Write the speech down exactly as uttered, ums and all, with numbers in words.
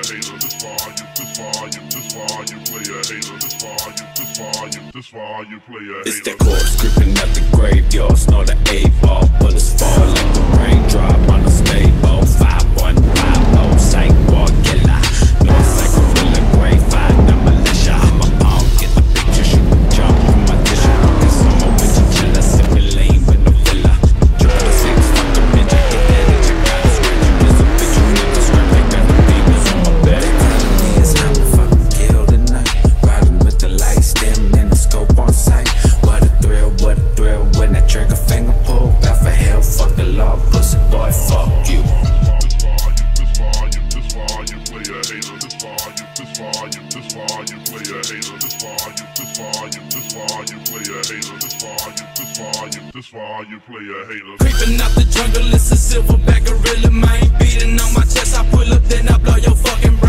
hater. This volume, this volume, this volume play a hater. This volume, this volume, this volume play a hater. It's that corpse creeping out the graveyard, snort an eight ball, bullets fall like a raindrop on a stable. Five one five oh, psych war killer. North like a gorilla, grade five, not militia. I'm a bomb, get the picture, shoot the jump from my tissue. Cause I'm a bitch and chiller, sipping lean with no filler. Triple six, fuck the bitch, I get that itch, I gotta scratch you. There's a bitch who never scratch, I got the demons on my back. It's time to fucking kill tonight. Riding with the lights dim and the scope on sight. What a thrill, what a thrill when that trigger finger pull. Bout for hell, fuck the law, pussy boy, fuck you. This volume, this volume play a hater. This volume, this volume, this volume play a hater. This volume, this volume, this volume play a hater. This volume, this volume, this volume play a hater. Creeping out the jungle, it's a silverback gorilla, man. Beating on my chest, I pull up, then I blow your fucking brain.